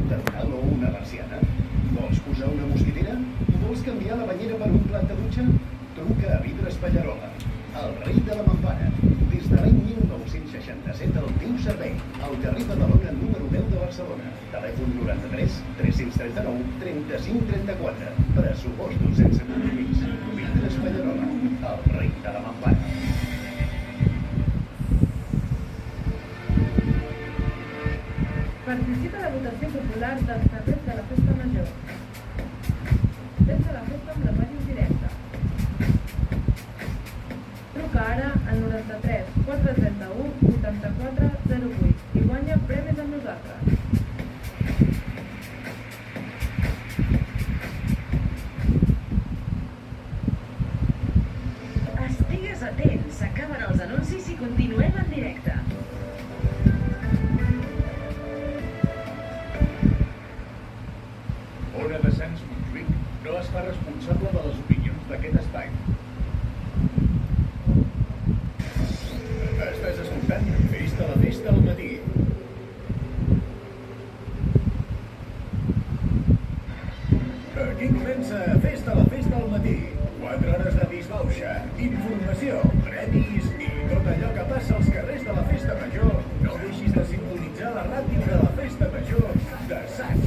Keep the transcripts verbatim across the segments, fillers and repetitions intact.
octagonal o una persiana? Vols posar una mosquitera? Vols canviar la banyera per un plat de dutxa? Truca a Vidres Pallarola, el rei de la mampara. Des de l'any mil nou-cents seixanta-set al teu servei, al carrer Badalona número deu de Barcelona. Telèfon noranta-tres tres-cents trenta-nou trenta-cinc trenta-quatre. Pressupostos sense compromís. Vidres Pallarola, el rei de la mampara. Participa a la votació popular dels carrers de la Festa Major. Vés a la festa amb la ràdio directa. Truca ara al noranta-tres quatre trenta-u vuitanta-quatre zero vuit i guanya premis amb nosaltres. Estigues atent, s'acaben els anuncis i continuem en directe. Ona de Sants Montjuïc no es fa responsable de les opinions d'aquest espai. Estàs escoltant Festa la Festa al matí. Aquí comença Festa la Festa al matí. Quatre hores de disbauxa, informació, premis i tot allò que passa als carrers de la Festa Major. No deixis de sintonitzar la ràdio de la Festa Major de Sants.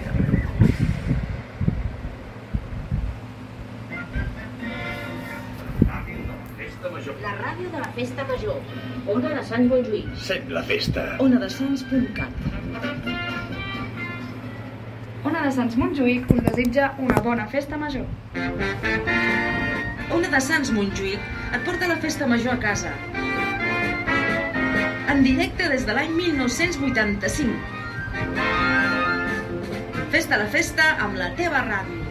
La ràdio de la Festa Major. Ona de Sants Montjuïc. Sent la festa. Ona de Sants punt cat. Ona de Sants Montjuïc us desitja una bona festa major. Ona de Sants Montjuïc et porta la Festa Major a casa. En directe des de l'any mil nou-cents vuitanta-cinc. Festa la festa amb la teva ràdio.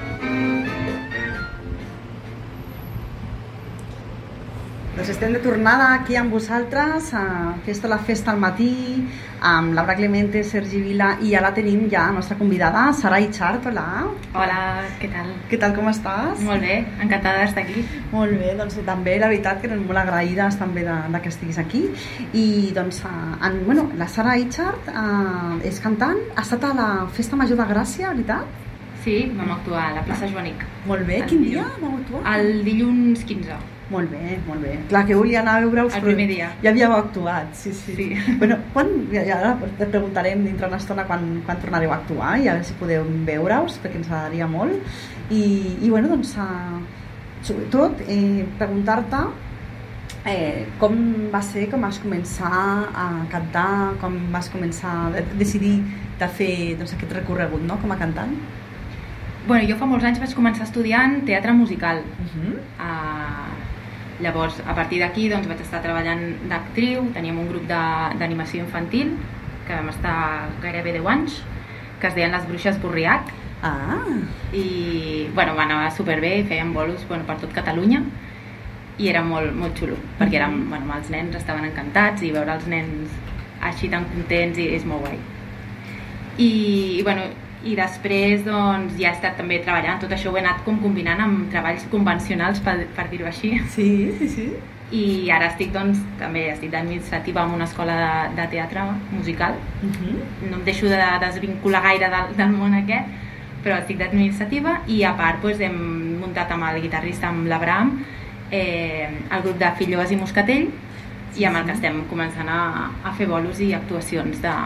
Doncs estem de tornada aquí amb vosaltres a Festa la Festa al matí amb Laura Clemente, Sergi Vila i ja la tenim ja, la nostra convidada, Sara Ichart. Hola. Hola, què tal? Què tal, com estàs? Molt bé, encantada d'estar aquí. Molt bé, doncs també la veritat que anem molt agraïdes també de, de que estiguis aquí. I doncs, en, bueno, la Sara Ichart eh, és cantant, ha estat a la Festa Major de Gràcia, veritat? Sí, vam actuar a la plaça Joanic. Molt bé, quin dia vam actuar? El dilluns quinze. Molt bé, molt bé. Clar que volia anar a veure-us, el primer dia. Ja havíeu actuat, sí, sí. sí. Bueno, quan, ja, ja et preguntarem dintre una estona quan, quan tornareu a actuar i a veure si podeu veure-us, perquè ens agradaria molt. I, i bueno, doncs, uh, sobretot, eh, preguntar-te eh, com va ser, com vas començar a cantar, com vas començar a decidir de fer doncs, aquest recorregut, no?, com a cantant. Bueno, jo fa molts anys vaig començar estudiant teatre musical. Uh-huh. uh, Llavors, a partir d'aquí doncs, vaig estar treballant d'actriu, teníem un grup d'animació infantil, que vam estar gairebé deu anys, que es deien Les Bruixes Borriac. Ah. I bueno, va anar superbé, fèiem bolos bueno, per tot Catalunya, i era molt, molt xulo, perquè érem, bueno, els nens estaven encantats, i veure els nens així tan contents i és molt guai. I, i bueno, i després doncs, ja he estat també treballant, tot això ho he anat com combinant amb treballs convencionals, per, per dir-ho així. Sí, sí, sí. I ara estic doncs, també estic d'administrativa en una escola de, de teatre musical. Uh-huh. No em deixo de desvincular gaire del, del món aquest, però estic d'administrativa i a part doncs, hem muntat amb el guitarrista, amb l'Abraham, eh, el grup de Filloes i Moscatell, i amb el que estem començant a, a fer bolos i actuacions de...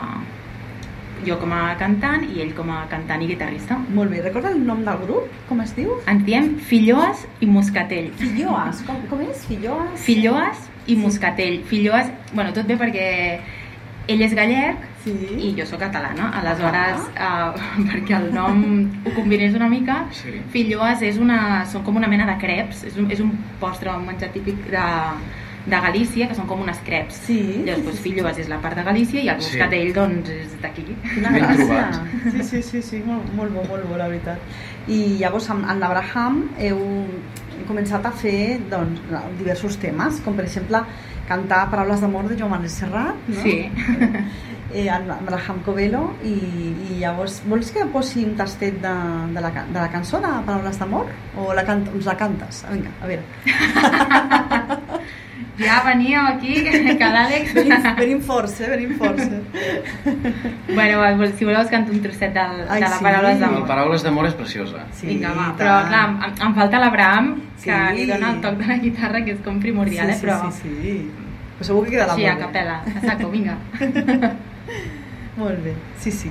jo com a cantant i ell com a cantant i guitarrista. Molt bé, recorda el nom del grup? Com es diu? Ens diem Filloes i Moscatell. Filloes? Com, com és? Filloes? Filloes i Moscatell. Filloes, bueno, tot bé perquè ell és gallec, sí, i jo sóc catalana, aleshores ah. uh, perquè el nom ho combinés una mica. Sí. Filloes és una, són com una mena de creps, és un, és un postre, un menjar típic de de Galícia, que són com unes creps. Sí, llavors, doncs, Filloes és la part de Galícia i el Moscatell, sí, doncs, és d'aquí. Quina gràcia. Sí, sí, sí, sí, molt, molt bo, molt bo, la veritat. I llavors, amb, amb l'Abraham heu començat a fer doncs, diversos temes, com per exemple cantar Paraules d'amor de Joan Manuel Serrat, no? Sí. Eh, amb l'Abraham Covelo, i, i llavors, vols que posi un tastet de, de, la, de la cançó de Paraules d'amor? O la can, ens la cantes? Vinga, a veure. Ja veníeu aquí, que l'Àlex... Venim, venim forts, eh? Venim forts, eh? Bueno, si voleu us canto un trosset del, Ai, de la sí. Paraules La d'amor. Paraules d'amor és preciosa. Sí, Vinga, va, tant. però clar, em, em falta l'Abraham, que Sí. li dona el toc de la guitarra, que és com primordial, Sí, eh? sí, Però sí, sí. Però segur que quedarà sí, a molt bé. capella, a saco, vinga. Molt bé, sí, sí.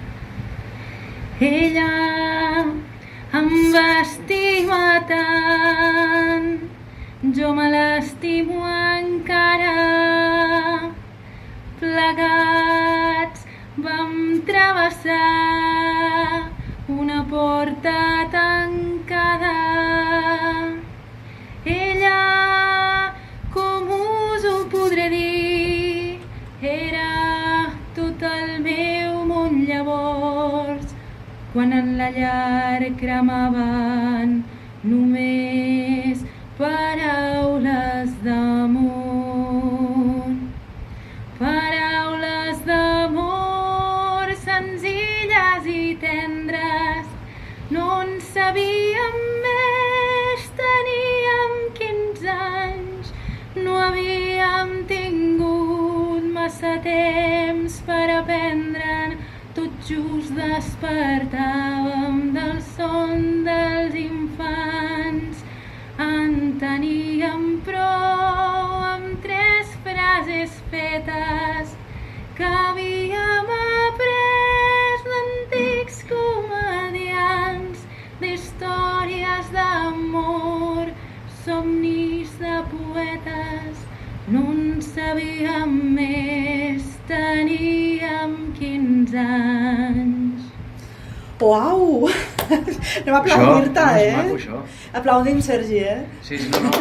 Ella em va estimar tant, jo me l'estimo encara. Plegats vam travessar una porta tancada. Ella, com us ho podré dir, era tot el meu món llavors, quan en la llar cremaven només paraules d'amor. Paraules d'amor senzilles i tendres, no en sabíem més, teníem quinze anys, no havíem tingut massa temps per aprendre'n, tot just despertàvem del son dels infants. En teníem prou amb tres frases fetes que havíem après d'antics comedians, d'històries d'amor, somnis de poetes. No en sabíem més, teníem quinze anys. Uau! Anem a aplaudir-te, Això, eh? és maco, això. Aplaudim, Sergi, eh? Sí, sí, no, no.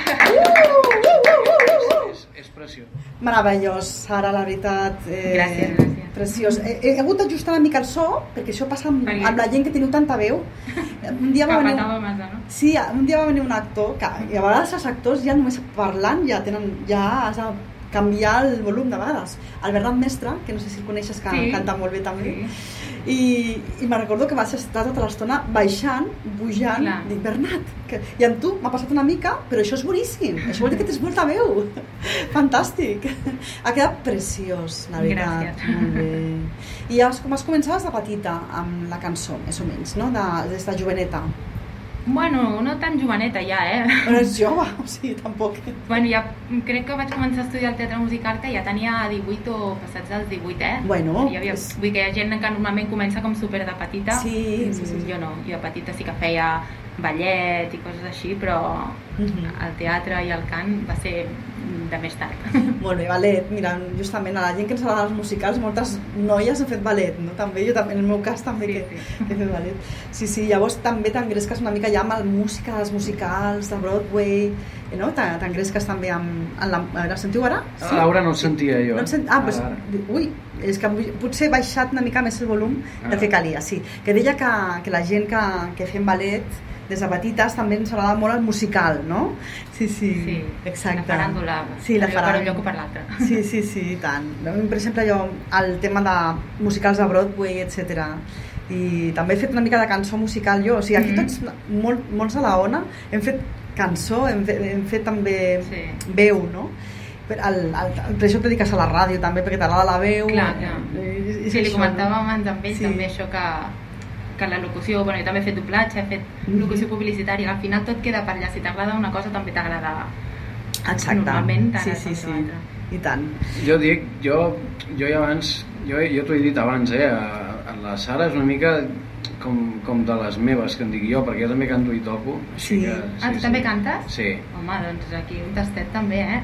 és, és preciós. Meravellós, Sara, la veritat. Eh, Gràcies, gràcies. Preciós. He, he hagut d'ajustar una mica el so, perquè això passa amb, Perquè- amb la gent que teniu tanta veu. Un dia va venir... Capatava massa, no? Sí, un dia va venir un actor, que, i a vegades els actors ja només parlant ja tenen, ja has de canviar el volum de vegades. El Bernat Mestre, que no sé si el coneixes, que Sí. canta molt bé també, Sí. i, i me'n recordo que vaig estar tota l'estona baixant, pujant, Clar. dic, Bernat, que... i amb tu m'ha passat una mica, però això és boníssim, això vol dir que tens molta veu, fantàstic, ha quedat preciós, la veritat. Gràcies. Molt bé. I ja com has començaves de petita amb la cançó, més o menys, no? De, des de joveneta. Bueno, no tan joveneta ja, eh? Però és jove, o sigui, tampoc. Bueno, ja crec que vaig començar a estudiar el teatre musical que ja tenia divuit o passats dels divuit, eh? Bueno, Hi havia, és- vull dir que hi ha gent que normalment comença com super de petita. Sí, sí, sí. Jo no, jo de petita sí que feia ballet i coses així, però Mhm. el teatre i el cant va ser de més tard. Molt bé, ballet. Mira, justament a la gent que ens agrada els musicals, moltes noies han fet ballet, no? També, jo també, en el meu cas també Sí, que, sí. que he fet ballet. Sí, sí, llavors també t'engresques una mica ja amb el música, els musicals de Broadway, eh, no? T'engresques també amb... En la, a veure, sentiu ara? Sí? Laura no et sentia jo. No et sent... Ah, doncs, Ara. ui, és que vull- potser he baixat una mica més el volum del Ah. que calia, sí. Que deia que, que la gent que, que fem ballet des de petites també ens agrada molt el musical, no? Sí, sí, Sí, exacte. la faràndula, Sí, la per un faràndula. lloc o per l'altre. Sí, sí, sí, i tant. Per exemple, jo, el tema de musicals de Broadway, etcètera. I també he fet una mica de cançó musical jo. O sigui, aquí Mhm. tots, molt, molts a la Ona, hem fet cançó, hem fet, hem fet també Sí. veu, no? Per, el, el, per això et dediques a la ràdio també, perquè t'agrada la veu. Clar, clar. I, i Sí, li això, comentava no? abans amb ell Sí. també això que, que la locució, bueno, jo també he fet doblatge, he fet Mhm. locució publicitària, al final tot queda per allà, si t'agrada una cosa també t'agrada Exacte. normalment tant sí, a sí, com sí. l'altra. I tant. Jo dic, jo, jo ja abans, jo, jo t'ho he dit abans, eh, a, a la Sara és una mica com, com de les meves, que en dic jo, perquè jo també canto i toco. Així Sí. que, Ah, tu també cantes? Sí. Home, doncs aquí un tastet també, eh?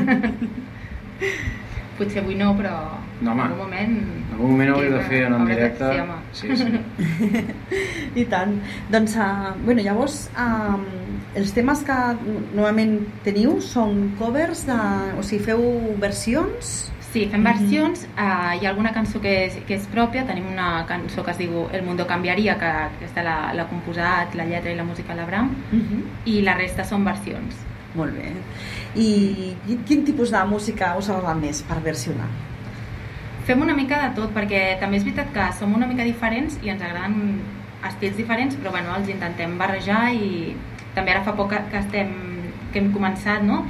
Potser avui no, però No, home. en algun moment... En algun moment hauré de fer en hauràs de- directe. Sí, home. Sí, sí. I tant. Doncs, uh, bueno, llavors, uh, els temes que normalment teniu són covers de... O sigui, feu versions? Sí, fem versions, uh, hi ha alguna cançó que és, que és pròpia, tenim una cançó que es diu El mundo cambiaria, que aquesta l'ha l'ha composat la lletra i la música de l'Abraham, Uh -huh. i la resta són versions. Molt bé. I quin, quin tipus de música us agrada més per versionar? Fem una mica de tot, perquè també és veritat que som una mica diferents i ens agraden estils diferents, però bueno, els intentem barrejar i també ara fa poc que, que estem que hem començat, no?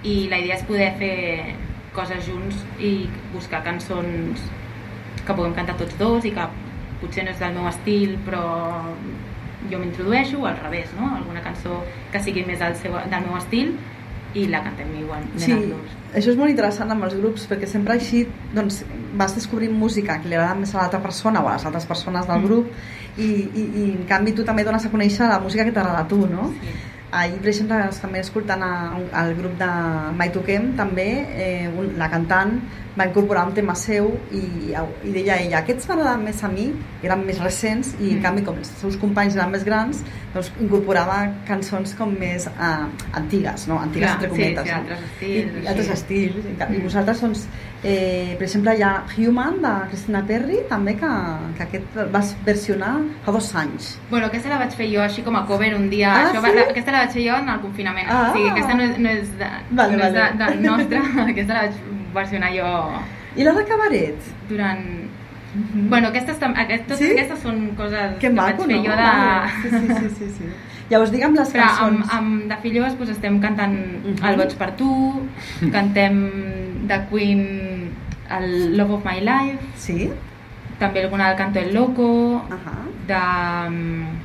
i la idea és poder fer coses junts i buscar cançons que puguem cantar tots dos i que potser no és del meu estil però jo m'introdueixo o al revés, no? Alguna cançó que sigui més del, seu, del meu estil i la cantem igual. Sí, això és molt interessant amb els grups perquè sempre així doncs, vas descobrint música que li agrada més a l'altra persona o a les altres persones del grup mm. i, i, i en canvi tu també dones a conèixer la música que t'agrada a tu, no? Sí. Ahir, per exemple, també escoltant al grup de Mai Toquem, també eh, un, la cantant va incorporar un tema seu i, i deia ella, aquests m'agradaven més a mi, eren més recents i en canvi com els seus companys eren més grans, doncs incorporava cançons com més eh, antigues, no? Antigues Clar, entre cometes. Sí, sí, altres estils. I, i altres estils. I, i vosaltres, doncs, eh, per exemple, hi ha Human de Christina Perri, també que, que aquest vas versionar fa dos anys. Bueno, aquesta la vaig fer jo així com a cover un dia. Ah, Això sí? va, aquesta la vaig fer jo en el confinament. Ah. O sigui, aquesta no és, no és, de, vale, no és vale. de, del nostre, aquesta la vaig versionar jo... I la de Cabaret? Durant... Mm-hmm. Bueno, aquestes, aquest, totes sí? aquestes són coses que, que maco, vaig fer no? jo de... Vale. Sí, sí, sí, sí, sí. Llavors, digue'm les Però cançons. amb, amb De Fillós doncs, estem cantant uh-huh. El boig per tu, cantem de Queen el Love of My Life, sí? també alguna del Canto el Loco, uh-huh. de um,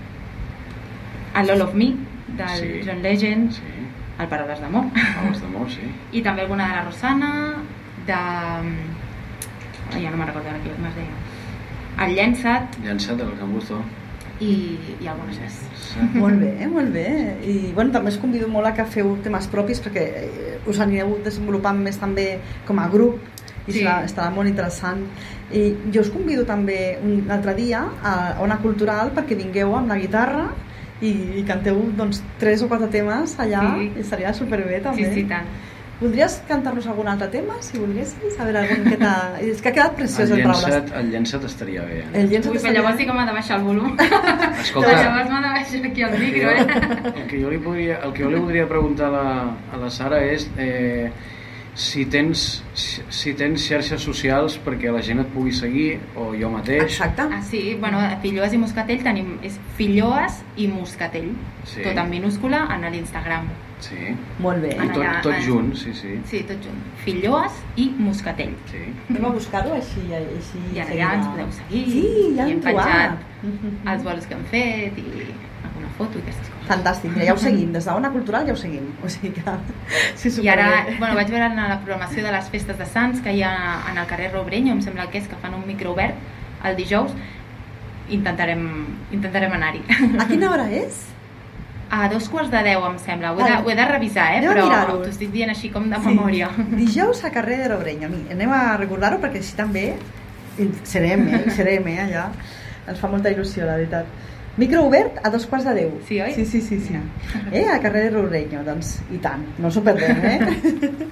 el All of Me, del sí. John Legend, sí. el Paraules d'Amor, Paraules d'Amor, sí. i també alguna de la Rosana, de... Oh, ja no me'n recordo ara com es deia. El Llençat. Llençat del Cambuzo. I, i algunes més. Sí. Molt bé, molt bé. I bueno, també us convido molt a que feu temes propis perquè us anireu desenvolupant més també com a grup i sí. serà, estarà molt interessant. I jo us convido també un altre dia a Ona Cultural perquè vingueu amb la guitarra i, i canteu doncs, tres o quatre temes allà sí. i seria superbé també. Sí, sí, tant. Voldries cantar-nos algun altre tema, si volguessis? A veure, algun que t'ha... És que ha quedat preciós el, el Paraules. Llençat, el Llençat estaria bé. Eh? El Llençat Ui, però llavors sí que m'ha de baixar el volum. Escolta, llavors m'ha de baixar aquí el micro, eh? El que jo li, podria, el que jo li voldria preguntar a la, a la Sara és eh, si, tens, si, si tens xarxes socials perquè la gent et pugui seguir, o jo mateix. Exacte. Ah, sí, bueno, a Filloas i Moscatell tenim... És Filloas i Moscatell. Sí. Tot en minúscula en l'Instagram. Sí. Molt bé. I tot, tot junt, sí, sí. Sí, tot junt. Filloas i Moscatell. Sí. Anem a buscar-ho així, així. I ara ja ens podeu seguir. Sí, ja I hem hem trobat. penjat els bolos que hem fet i alguna foto i aquestes coses. Fantàstic, ja ho seguim, des d'Ona Cultural ja ho seguim. O sigui que... Sí, I ara, bueno, vaig veure en la programació de les festes de Sants que hi ha en el carrer Robrenyo, em sembla que és que fan un micro obert el dijous. Intentarem, intentarem anar-hi. A quina hora és? A dos quarts de deu, em sembla. Ho he de, ho he de revisar, eh? Anem Però t'ho estic dient així com de sí. memòria. Dijous a carrer de Robrenyo. Anem a recordar-ho perquè així també serem, eh? Serem, eh? Allà. Ens fa molta il·lusió, la veritat. Micro obert a dos quarts de deu. Sí, oi? Sí, sí, sí. sí. Eh? A carrer de Robrenyo, doncs, i tant. No s'ho perdem, eh?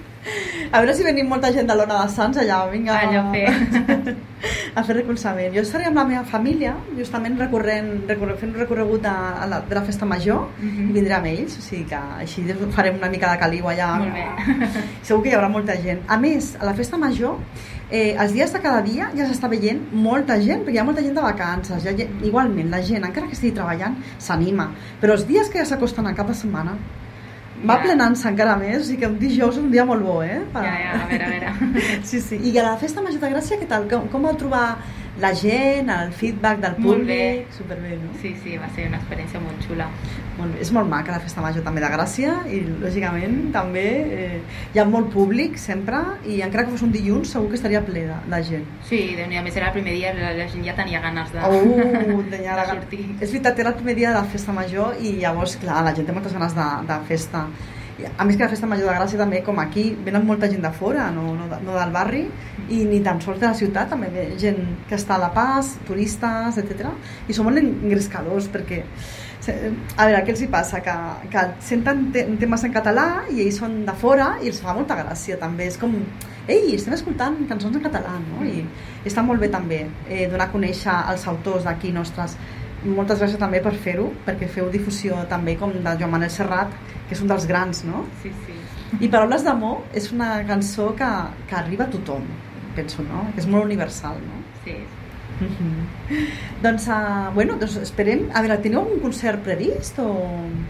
A veure si venim molta gent de l'Ona de Sants allà, vinga. Allà a fer. A fer recolzament. Jo estaré amb la meva família, justament recorrent, recorrent fent un recorregut de, la, de la festa major, uh-huh. i vindré amb ells, o sigui que així farem una mica de caliu allà. Molt bé. Segur que hi haurà molta gent. A més, a la festa major, eh, els dies de cada dia ja s'està veient molta gent, perquè hi ha molta gent de vacances. Ja, igualment, la gent, encara que estigui treballant, s'anima. Però els dies que ja s'acosten al cap de setmana, va ja. plenant-se encara més, o sigui que un dijous és un dia molt bo, eh? Per... Ja, ja, a veure, a veure. Sí, sí. I a la festa major de Gràcia, què tal? Com, com vau trobar la gent, el feedback del molt públic? Bé. Superbé, no? Sí, sí, va ser una experiència molt xula. Molt bé. És molt maca la festa major també de Gràcia i, lògicament, també eh, hi ha molt públic sempre i encara que fos un dilluns segur que estaria ple de, de gent. Sí, Déu-n'hi-do, a més era el primer dia, la, la gent ja tenia ganes de, oh, tenia de la... sortir. És veritat, era el primer dia de la festa major i llavors, clar, la gent té moltes ganes de, de festa. A més que la festa major de Gràcia també, com aquí, venen molta gent de fora, no, no, no del barri, i ni tan sols de la ciutat, també ve gent que està a la Pas, turistes, etcètera. I són molt engrescadors, perquè, a veure, què els hi passa? Que, que senten te temes en català i ells són de fora i els fa molta gràcia, també. És com, ei, estem escoltant cançons en català, no? I està molt bé també eh, donar a conèixer els autors d'aquí nostres. Moltes gràcies també per fer-ho, perquè feu difusió també com de Joan Manel Serrat, que és un dels grans, no? Sí, sí. I Paraules d'Amor és una cançó que, que arriba a tothom, penso, no? Que és molt universal, no? Sí. Uh-huh. Doncs, uh, bueno, doncs esperem... A veure, teniu algun concert previst o...?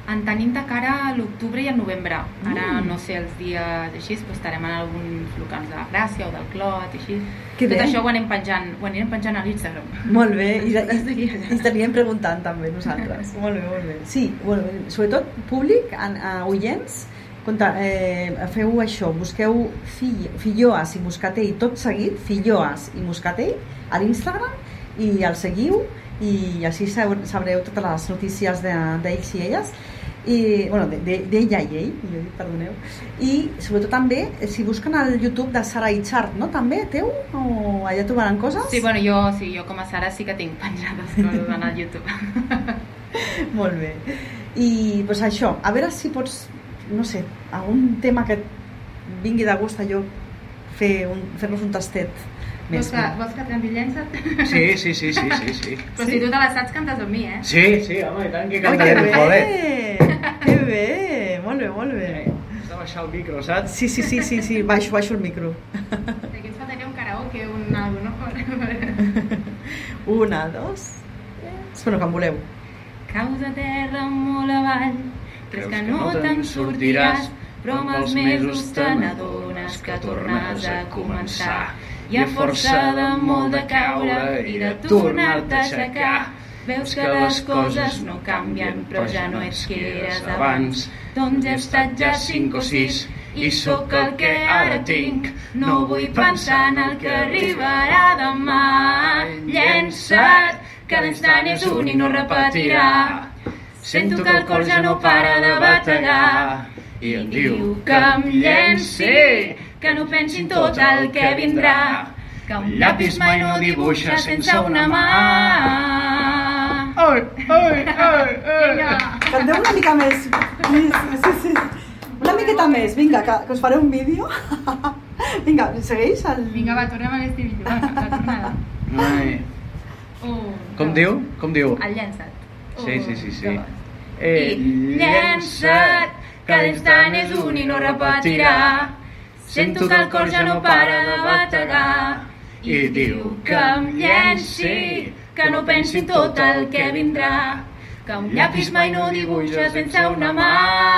En tenim de cara a l'octubre i al novembre. Ara Mm. no sé els dies així, però estarem en alguns locals de la Gràcia o del Clot, així. Que Tot bé. això ho anem penjant, ho anirem penjant a l'Instagram. Molt bé, i, i, i estaríem preguntant també nosaltres. Molt bé, molt bé. Sí, bueno, sobretot públic, en, a oients, contra, eh, feu això, busqueu fill, Filloas i Moscatell tot seguit, Filloas i Moscatell a l'Instagram i el seguiu i així sabreu, sabreu totes les notícies d'ells de, i elles i, bueno, d'ella i ell, millor dit, perdoneu, i sobretot també si busquen al YouTube de Sara Ichart, no? També teu? O allà trobaran coses? Sí, bueno, jo, sí, jo com a Sara sí que tinc penjades coses en el YouTube. Molt bé. I pues això, a veure si pots, no sé, algun tema que et vingui de gust a jo fer un, fer-nos un tastet més. Vols que, vols que t'envi llença't? Sí, sí, sí, sí, sí, sí. Però si tu te la saps, cantes amb mi, eh? Sí, sí, home, i tant que Oi, cantaré que el bé, poder. que bé, molt bé, molt bé. Has de baixar el micro, saps? Sí, sí, sí, sí, sí, baixo, baixo el micro. Aquí ens faltaria un karaoke, un algo, no? Una, dos... Bueno, quan voleu. Caus a terra molt avall, creus que no te'n sortiràs, però amb els mesos te n'adones que tornes a començar. I a força de molt de caure i de tornar-te a aixecar, veus que les coses no canvien, però ja no ets qui eres abans. Doncs he estat ja cinc o sis i sóc el que ara tinc. No vull pensar en el que arribarà demà. Llença't, cada instant és únic, no repetirà. Sento que el cor ja no para de bategar i em diu que em llenci, que no pensi en tot el que vindrà, que un llapis mai no dibuixa sense una mà. Ai, ai, ai, ai. Canteu una mica més. Sí, sí, sí. Una miqueta més, vinga, que, que us faré un vídeo. Vinga, segueix el... Vinga, va, tornem a l'estribillo, va, la tornada. Ai. Un, Com dos. diu? Com diu? El llença't. Sí, sí, sí, sí. dos. Eh, I llença't, cada instant és únic, no repetirà. Sento que el cor ja no para de bategar i diu que em llenci, que no pensi en tot el que vindrà, que un llapis mai no dibuixa sense una mà.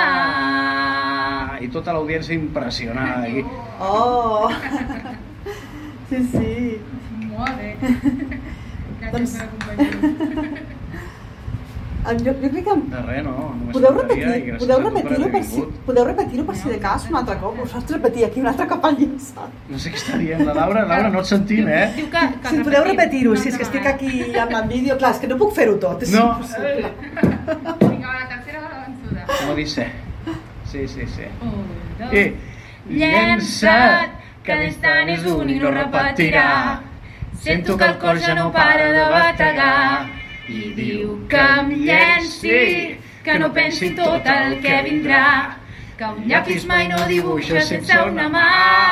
I tota l'audiència impressionada aquí. Oh! Sí, sí. Molt bé. Gràcies Doncs- per acompanyar-nos. Jo, jo crec que... De res, no. Només Podeu faltaria, i repetir, gràcies podeu a tu per repetir-ho haver per si, vingut. podeu repetir-ho per si de cas un altre cop. Us faig repetir aquí un altre cop al llençat. No sé què està dient la Laura. Laura, no et sentim, eh? Diu que, que Si podeu repetir-ho, una si és que altra estic aquí amb el vídeo, clar, és que no puc fer-ho tot, és No. impossible. vegada. Vinga, va, la tercera va la vençuda. Com dice? Sí, sí, sí. Un, dos. I Llença't, cada instant és únic, no repetirà. Sento que el cor ja no para de bategar i diu que em llenci, que no pensi en tot el que vindrà, que un llapis mai no dibuixa sense una mà.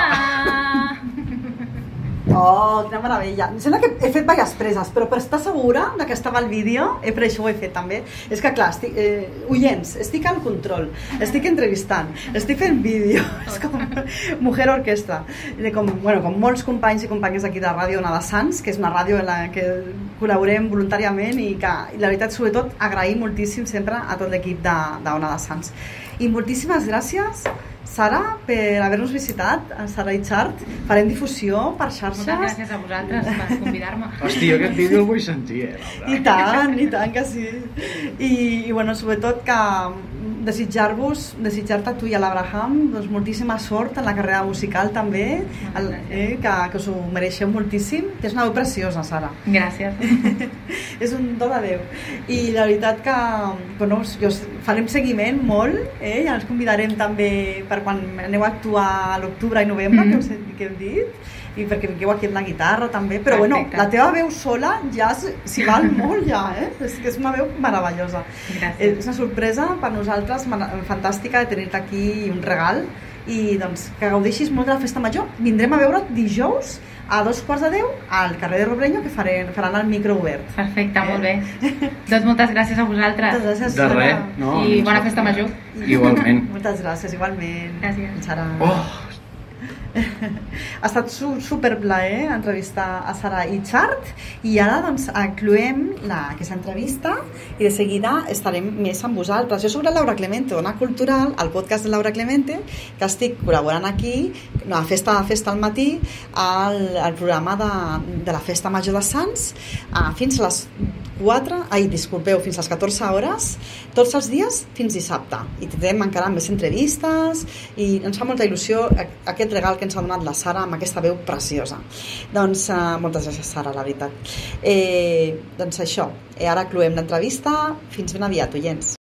Oh, quina meravella. Em sembla que he fet diverses preses, però per estar segura de que estava al vídeo, eh, per això ho he fet també. És que clar, estic, eh, oients, estic al control, estic entrevistant, estic fent vídeo, és com mujer orquestra. Eh, Com, bueno, com molts companys i companyes d'aquí de Ràdio Ona de Sants, que és una ràdio en la que col·laborem voluntàriament i que, i la veritat, sobretot, agraïm moltíssim sempre a tot l'equip d'Ona de Sants. I moltíssimes gràcies, Sara, per haver-nos visitat, a Sara Ichart. Farem difusió per xarxes. Moltes gràcies a vosaltres per convidar-me. Hòstia, aquest vídeo el vull sentir, eh, Laura? I tant, i tant que sí. I, i bueno, sobretot que desitjar-vos, desitjar-te a tu i a l'Abraham doncs, moltíssima sort en la carrera musical també, el, eh, que, que us ho mereixeu moltíssim. És una veu preciosa, Sara. Gràcies. És un do de Déu. I la veritat que bueno, jo, farem seguiment molt, eh? Ja ens convidarem també per quan aneu a actuar a l'octubre i novembre, mm-hmm. que, us, que hem dit, i perquè vingueu aquí amb la guitarra també, però Perfecte. bueno, la teva veu sola ja s'hi val molt ja, eh? És que és una veu meravellosa. Gràcies. És una sorpresa per nosaltres fantàstica de tenir-te aquí i un regal, i doncs que gaudeixis molt de la festa major. Vindrem a veure't dijous a dos quarts de deu al carrer de Robleño, que farem, faran el micro obert. Perfecte, eh? Molt bé. Doncs moltes gràcies a vosaltres. Moltes gràcies, De Sara. res, no. I bona festa major. Igualment. Moltes gràcies, igualment. Gràcies. Sara. Oh! Ha estat su super plaer entrevistar a Sara Ichart i ara doncs cloem la, aquesta entrevista i de seguida estarem més amb vosaltres. Jo soc la Laura Clemente, Ona Cultural, el podcast de Laura Clemente, que estic col·laborant aquí a Festa de Festa al matí al, al programa de, de la Festa Major de Sants fins a les quatre, ai, disculpeu, fins a les catorze hores, tots els dies fins dissabte. I tindrem encara més entrevistes i ens fa molta il·lusió aquest regal que ens ha donat la Sara amb aquesta veu preciosa. Doncs uh, moltes gràcies, Sara, la veritat. Eh, doncs això, eh, ara cloem l'entrevista. Fins ben aviat, oients.